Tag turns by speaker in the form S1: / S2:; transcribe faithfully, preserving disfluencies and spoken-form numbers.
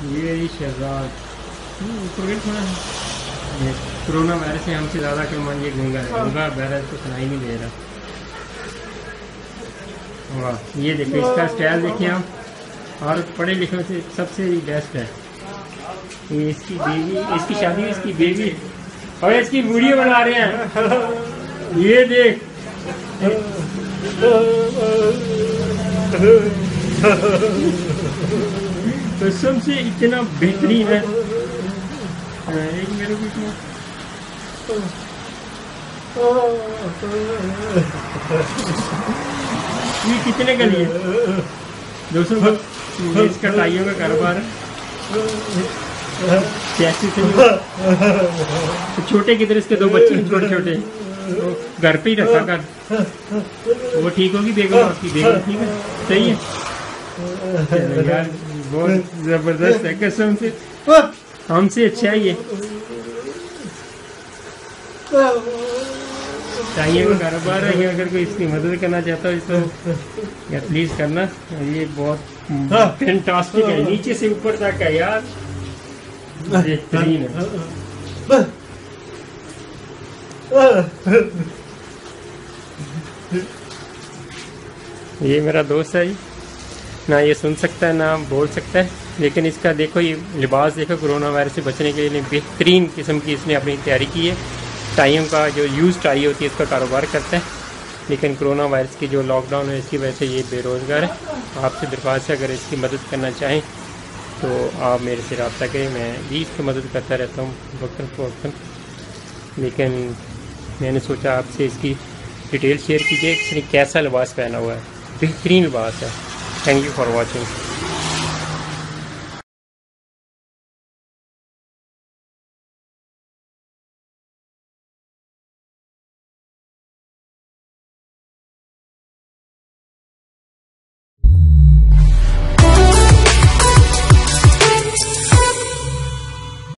S1: ये रही शहजाद। ऊपर थोड़ा ये कोरोना वायरस से हमसे ज़्यादा कम ये गूंगा है, गूंगा वायरस तो सुनाई नहीं दे रहा। वाह, ये देखो इसका स्टाइल देखिए आप, और पढ़े लिखे से सबसे बेस्ट है। ये इसकी बेबी, इसकी शादी, इसकी बेबी और इसकी वीडियो बना रहे हैं। ये देख कसम से इतना बेहतरीन है। एक मेरे को इतना ये कितने का लिए दो सौ का इसका टाइयों का कारोबार है। कैसे से तो छोटे किधर, इसके दो बच्चे हैं छोटे छोटे, तो घर पे ही रखा कर। वो ठीक होगी बेगम, आपकी बेगम ठीक है, सही है यार, बहुत जबरदस्त है कसम से, हमसे अच्छा है ये। चाहिए वो कारोबार है, अगर कोई इसकी मदद करना चाहता हो तो या प्लीज करना। ये बहुत फैंटास्टिक है, नीचे से ऊपर तक है यार, बेहतरीन है। ये मेरा दोस्त है, ना ये सुन सकता है ना बोल सकता है, लेकिन इसका देखो ये लिबास देखो, कोरोना वायरस से बचने के लिए बेहतरीन किस्म की इसने अपनी तैयारी की है। टाइयों का जो यूज़ टाई होती है इसका कारोबार करता है, लेकिन कोरोना वायरस की जो लॉकडाउन है इसकी वजह से ये बेरोज़गार है। आपसे दरख्वास्त है, अगर इसकी मदद करना चाहें तो आप मेरे से रब्ता करें, मैं भी इसकी मदद करता रहता हूँ वक्तन फ़वक्तन, लेकिन मैंने सोचा आपसे इसकी डिटेल शेयर कीजिए, इसने कैसा लिबास पहना हुआ है, बेहतरीन लिबास है। Thank you for watching.